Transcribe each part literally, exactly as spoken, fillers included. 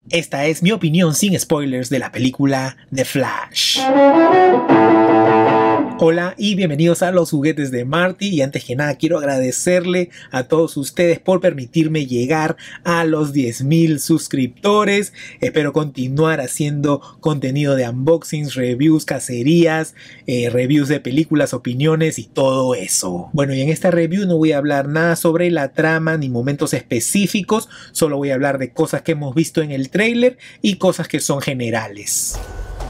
Esta es mi opinión sin spoilers de la película The Flash. Hola y bienvenidos a Los Juguetes de Marty, y antes que nada quiero agradecerle a todos ustedes por permitirme llegar a los diez mil suscriptores. Espero continuar haciendo contenido de unboxings, reviews, cacerías, eh, reviews de películas, opiniones y todo eso. Bueno, y en esta review no voy a hablar nada sobre la trama ni momentos específicos, solo voy a hablar de cosas que hemos visto en el tráiler y cosas que son generales.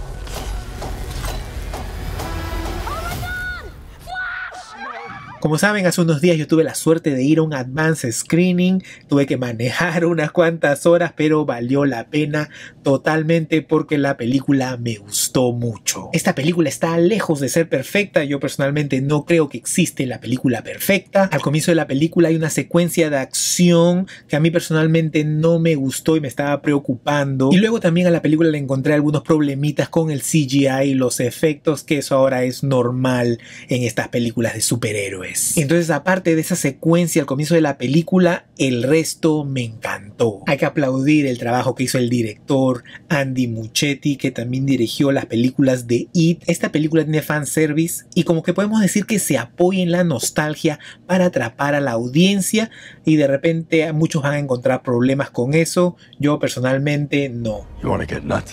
Como saben, hace unos días yo tuve la suerte de ir a un advance screening, tuve que manejar unas cuantas horas, pero valió la pena totalmente porque la película me gustó mucho. Esta película está lejos de ser perfecta, yo personalmente no creo que existe la película perfecta. Al comienzo de la película hay una secuencia de acción que a mí personalmente no me gustó y me estaba preocupando. Y luego también a la película le encontré algunos problemitas con el C G I y los efectos, que eso ahora es normal en estas películas de superhéroes. Entonces, aparte de esa secuencia al comienzo de la película, el resto me encantó. Hay que aplaudir el trabajo que hizo el director Andy Muschietti, que también dirigió las películas de It. Esta película tiene fanservice y como que podemos decir que se apoya en la nostalgia para atrapar a la audiencia, y de repente muchos van a encontrar problemas con eso. Yo personalmente no. You wanna get nuts?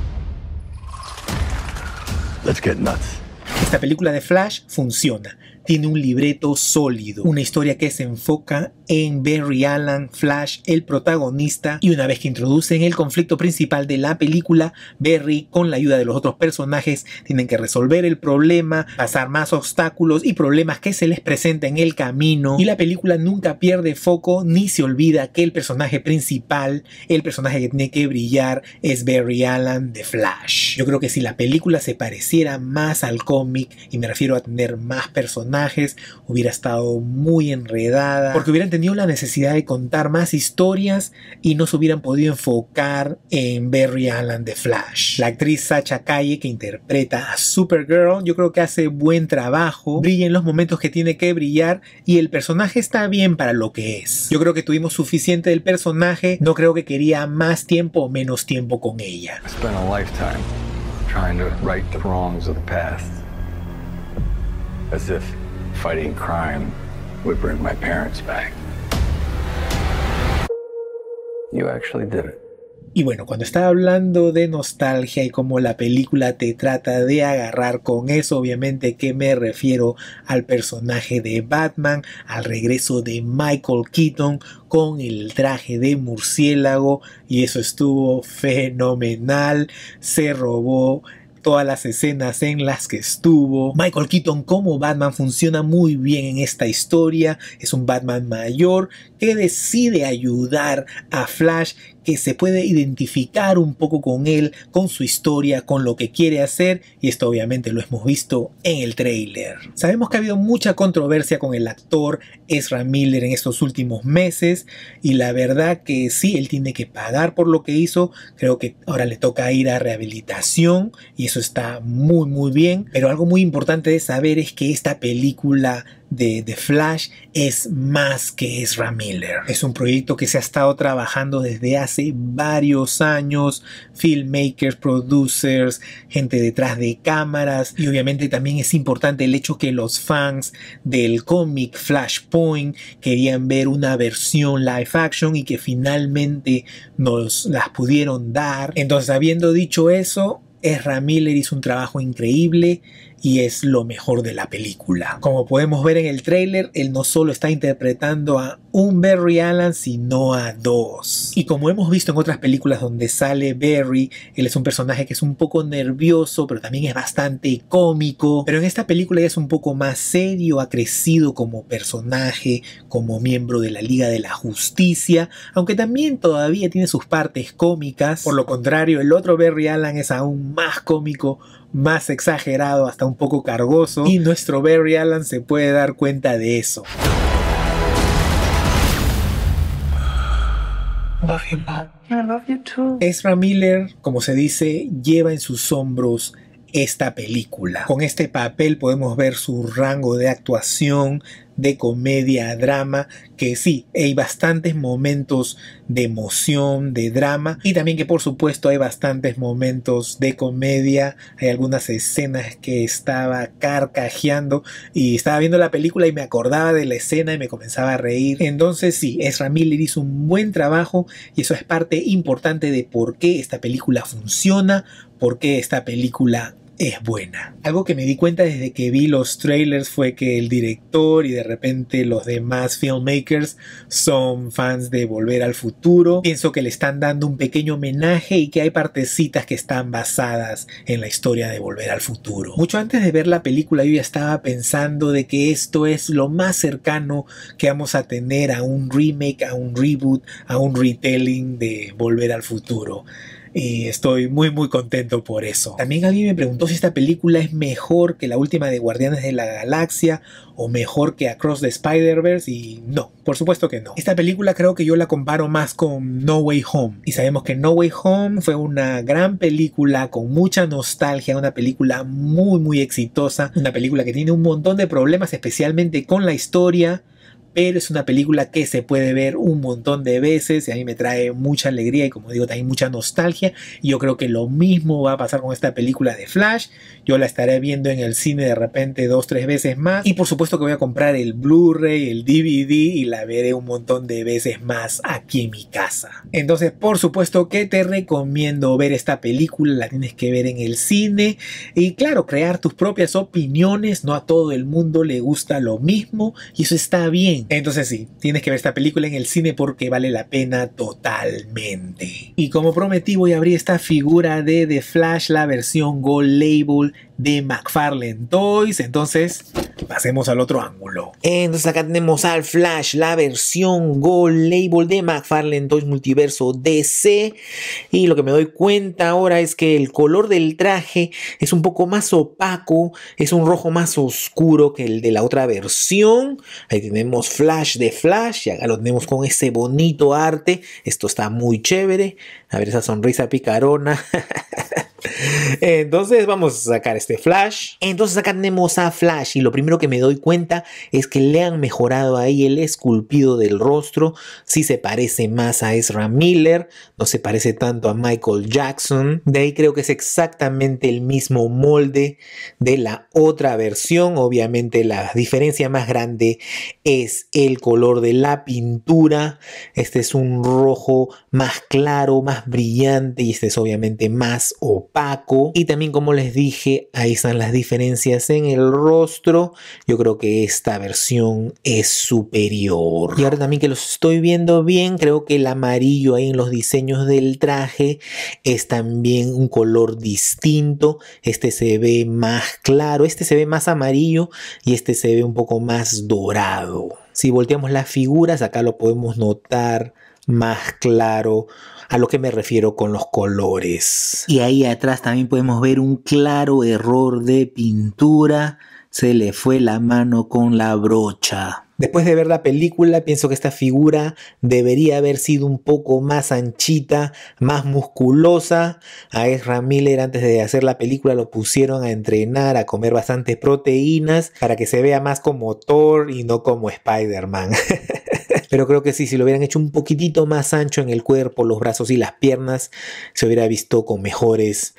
Let's get nuts. Esta película de Flash funciona. Tiene un libreto sólido, una historia que se enfoca en Barry Allen, Flash, el protagonista, y una vez que introducen el conflicto principal de la película, Barry, con la ayuda de los otros personajes, tienen que resolver el problema, pasar más obstáculos y problemas que se les presentan en el camino, y la película nunca pierde foco ni se olvida que el personaje principal, el personaje que tiene que brillar, es Barry Allen de Flash. Yo creo que si la película se pareciera más al cómic, y me refiero a tener más personajes, hubiera estado muy enredada, porque hubieran tenido la necesidad de contar más historias y no se hubieran podido enfocar en Barry Allen de Flash. La actriz Sacha Calle, que interpreta a Supergirl, yo creo que hace buen trabajo, brilla en los momentos que tiene que brillar y el personaje está bien para lo que es. Yo creo que tuvimos suficiente del personaje, no creo que quería más tiempo o menos tiempo con ella. I spent a lifetime trying to right the wrongs of the past. As if fighting crime would bring my parents back. You actually did it. Y bueno, cuando estaba hablando de nostalgia y cómo la película te trata de agarrar con eso, obviamente que me refiero al personaje de Batman, al regreso de Michael Keaton con el traje de murciélago, y eso estuvo fenomenal. Se robó todas las escenas en las que estuvo. Michael Keaton como Batman funciona muy bien en esta historia. Es un Batman mayor que decide ayudar a Flash, que se puede identificar un poco con él, con su historia, con lo que quiere hacer, y esto obviamente lo hemos visto en el tráiler. Sabemos que ha habido mucha controversia con el actor Ezra Miller en estos últimos meses, y la verdad que sí, él tiene que pagar por lo que hizo. Creo que ahora le toca ir a rehabilitación y eso está muy muy bien, pero algo muy importante de saber es que esta película de The Flash es más que Ezra Miller. Es un proyecto que se ha estado trabajando desde hace varios años, filmmakers, producers, gente detrás de cámaras, y obviamente también es importante el hecho que los fans del cómic Flashpoint querían ver una versión live action y que finalmente nos las pudieron dar. Entonces, habiendo dicho eso, Ezra Miller hizo un trabajo increíble y es lo mejor de la película. Como podemos ver en el tráiler, él no solo está interpretando a un Barry Allen, sino a dos. Y como hemos visto en otras películas donde sale Barry, él es un personaje que es un poco nervioso, pero también es bastante cómico. Pero en esta película ya es un poco más serio, ha crecido como personaje, como miembro de la Liga de la Justicia, aunque también todavía tiene sus partes cómicas. Por lo contrario, el otro Barry Allen es aún más cómico, más exagerado, hasta un poco cargoso, y nuestro Barry Allen se puede dar cuenta de eso. Love you, Mom. I love you too. Ezra Miller, como se dice, lleva en sus hombros esta película. Con este papel podemos ver su rango de actuación de comedia a drama, que sí, hay bastantes momentos de emoción, de drama, y también que por supuesto hay bastantes momentos de comedia. Hay algunas escenas que estaba carcajeando y estaba viendo la película y me acordaba de la escena y me comenzaba a reír. Entonces sí, Ezra Miller hizo un buen trabajo y eso es parte importante de por qué esta película funciona, por qué esta película es buena. Algo que me di cuenta desde que vi los trailers fue que el director y de repente los demás filmmakers son fans de Volver al Futuro. Pienso que le están dando un pequeño homenaje y que hay partecitas que están basadas en la historia de Volver al Futuro. Mucho antes de ver la película yo ya estaba pensando de que esto es lo más cercano que vamos a tener a un remake, a un reboot, a un retelling de Volver al Futuro. Y estoy muy muy contento por eso. También alguien me preguntó si esta película es mejor que la última de Guardianes de la Galaxia o mejor que Across the Spider-Verse, y no, por supuesto que no. Esta película creo que yo la comparo más con No Way Home, y sabemos que No Way Home fue una gran película con mucha nostalgia, una película muy muy exitosa, una película que tiene un montón de problemas especialmente con la historia, pero es una película que se puede ver un montón de veces y a mí me trae mucha alegría y, como digo, también mucha nostalgia. Y yo creo que lo mismo va a pasar con esta película de Flash. Yo la estaré viendo en el cine de repente dos, tres veces más, y por supuesto que voy a comprar el Blu-ray, el D V D, y la veré un montón de veces más aquí en mi casa. Entonces, por supuesto que te recomiendo ver esta película, la tienes que ver en el cine y, claro, crear tus propias opiniones. No a todo el mundo le gusta lo mismo y eso está bien. Entonces sí, tienes que ver esta película en el cine porque vale la pena totalmente. Y como prometí, voy a abrir esta figura de The Flash, la versión Gold Label de McFarlane Toys. Entonces pasemos al otro ángulo. Entonces acá tenemos al Flash, la versión Gold Label de McFarlane Toys Multiverso D C. Y lo que me doy cuenta ahora es que el color del traje es un poco más opaco, es un rojo más oscuro que el de la otra versión. Ahí tenemos Flash de Flash y acá lo tenemos con ese bonito arte. Esto está muy chévere. A ver esa sonrisa picarona. Entonces vamos a sacar este Flash. Entonces acá tenemos a Flash y lo primero que me doy cuenta es que le han mejorado ahí el esculpido del rostro. Sí se parece más a Ezra Miller, no se parece tanto a Michael Jackson. De ahí creo que es exactamente el mismo molde de la otra versión. Obviamente la diferencia más grande es el color de la pintura. Este es un rojo más claro, más brillante, y este es obviamente más opaco. Y también, como les dije, ahí están las diferencias en el rostro. Yo creo que esta versión es superior. Y ahora también que los estoy viendo bien, creo que el amarillo ahí en los diseños del traje es también un color distinto. Este se ve más claro, este se ve más amarillo y este se ve un poco más dorado. Si volteamos las figuras, acá lo podemos notar más claro a lo que me refiero con los colores. Y ahí atrás también podemos ver un claro error de pintura. Se le fue la mano con la brocha. Después de ver la película, pienso que esta figura debería haber sido un poco más anchita, más musculosa. A Ezra Miller, antes de hacer la película, lo pusieron a entrenar, a comer bastantes proteínas para que se vea más como Thor y no como Spider-Man. Pero creo que sí, si lo hubieran hecho un poquitito más ancho en el cuerpo, los brazos y las piernas, se hubiera visto con mejores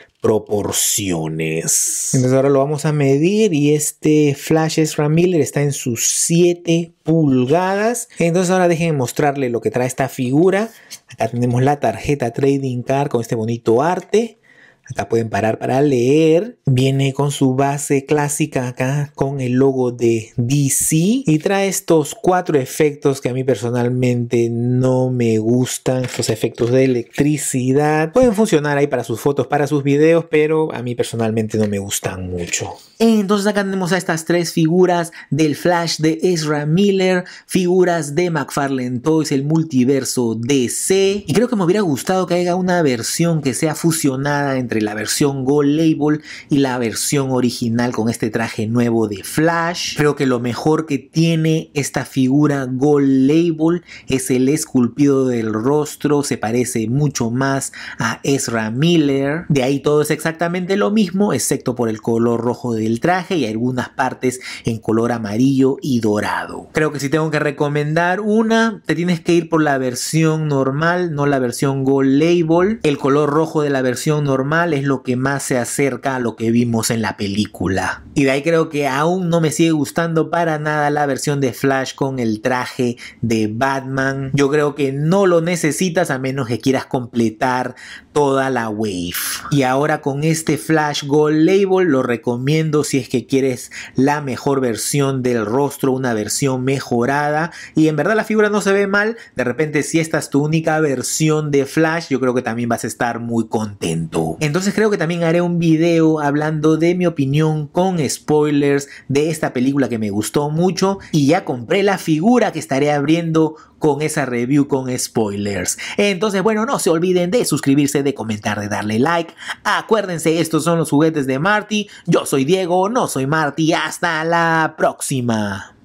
proporciones. Entonces ahora lo vamos a medir y este Flash Ezra Miller está en sus siete pulgadas. Entonces ahora déjenme mostrarle lo que trae esta figura. Acá tenemos la tarjeta Trading Card con este bonito arte. Acá pueden parar para leer. Viene con su base clásica acá con el logo de D C. Y trae estos cuatro efectos que a mí personalmente no me gustan. Estos efectos de electricidad. Pueden funcionar ahí para sus fotos, para sus videos, pero a mí personalmente no me gustan mucho. Entonces acá tenemos a estas tres figuras del Flash de Ezra Miller. Figuras de McFarlane Toys, el multiverso D C. Y creo que me hubiera gustado que haya una versión que sea fusionada entre entre la versión Gold Label y la versión original con este traje nuevo de Flash. Creo que lo mejor que tiene esta figura Gold Label es el esculpido del rostro, se parece mucho más a Ezra Miller. De ahí todo es exactamente lo mismo, excepto por el color rojo del traje y algunas partes en color amarillo y dorado. Creo que si tengo que recomendar una, te tienes que ir por la versión normal, no la versión Gold Label. El color rojo de la versión normal es lo que más se acerca a lo que vimos en la película. Y de ahí creo que aún no me sigue gustando para nada la versión de Flash con el traje de Batman. Yo creo que no lo necesitas a menos que quieras completar toda la wave. Y ahora con este Flash Gold Label lo recomiendo si es que quieres la mejor versión del rostro, una versión mejorada. Y en verdad la figura no se ve mal. De repente si esta es tu única versión de Flash, yo creo que también vas a estar muy contento. Entonces creo que también haré un video hablando de mi opinión con spoilers de esta película que me gustó mucho. Y ya compré la figura que estaré abriendo con esa review con spoilers. Entonces, bueno, no se olviden de suscribirse, de comentar, de darle like. Acuérdense, estos son los juguetes de Marty. Yo soy Diego, no soy Marty. Hasta la próxima.